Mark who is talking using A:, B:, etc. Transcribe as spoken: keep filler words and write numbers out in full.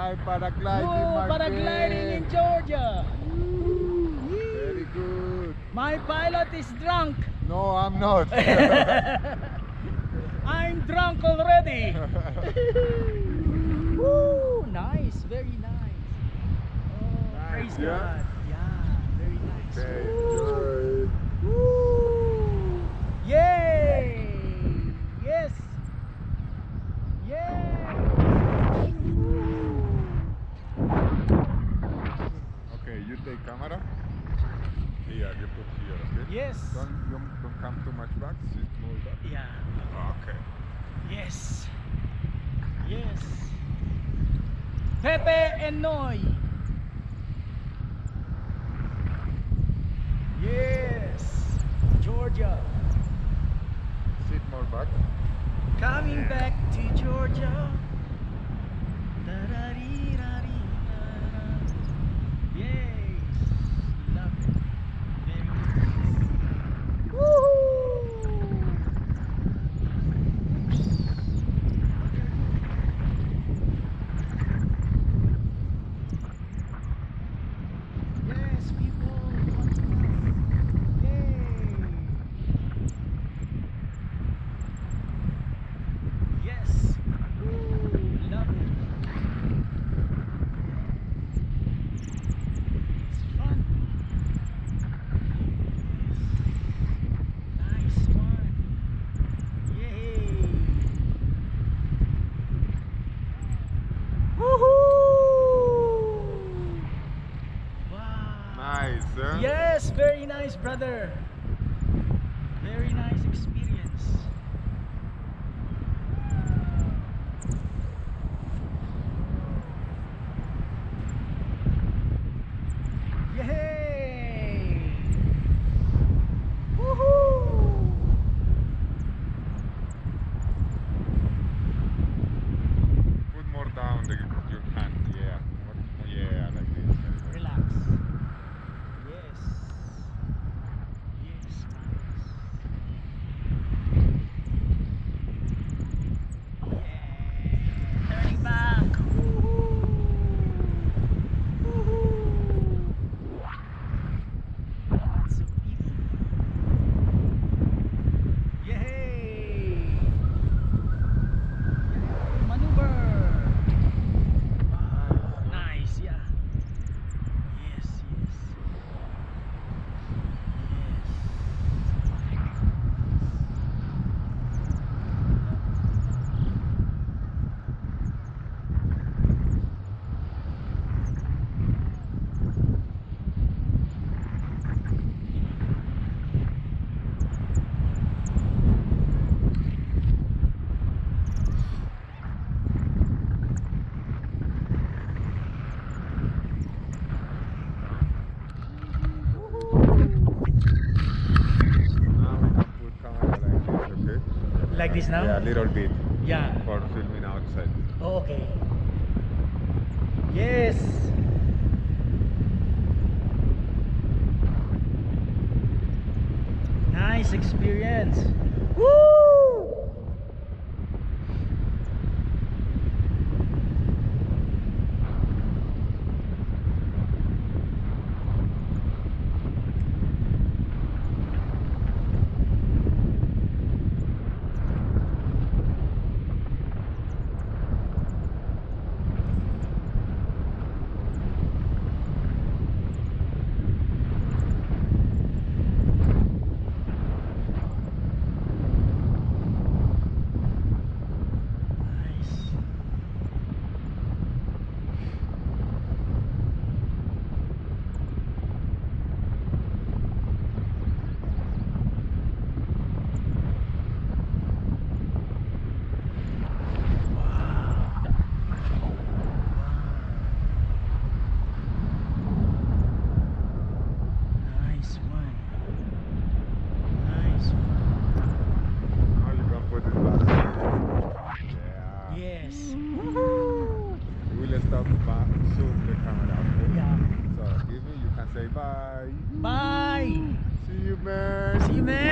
A: Try paragliding,
B: Woo,
A: my
B: paragliding in
A: friend.
B: Georgia.
A: Very good.
B: My pilot is drunk.
A: No, I'm not.
B: I'm drunk already. Woo, nice, very nice. Oh,
A: Nice,
B: praise
A: yeah?
B: God. Yeah, very nice.
A: Okay,
B: Woo.
A: enjoy.
B: Woo. Yay! Yes. Yay!
A: Okay, you take camera. Here, you put here, okay?
B: Yes.
A: Don't, don't, don't come too much back, sit more back.
B: Yeah.
A: Okay.
B: Yes. Yes. Pepe and Onoy. Yes. Georgia.
A: Sit more back.
B: Coming back to Georgia. Da-da-dee-da-dee-da-da. Yes. Love it. Very nice. Woohoo! Yes, people. Yay! Yes. Woo, love it. It's fun. Nice one. Yay. Woohoo! Wow.
A: Nice, huh?
B: Yes, very nice, brother. Very nice experience. Yay! Woohoo!
A: Put more down the, your hand, yeah. More, yeah, like this.
B: Relax. Yes. Yes, nice. Yeah. Turning back. Woohoo! Woohoo! Lots of people. Yay! Maneuver. Wow, nice, yeah. Yes, yes.
A: Now we can put camera like this, okay?
B: Like this now?
A: Yeah, a little bit
B: Yeah.
A: for filming outside.
B: Oh, okay. Yes. Nice experience. Woo! Bye.
A: See you, man.
B: See you, man.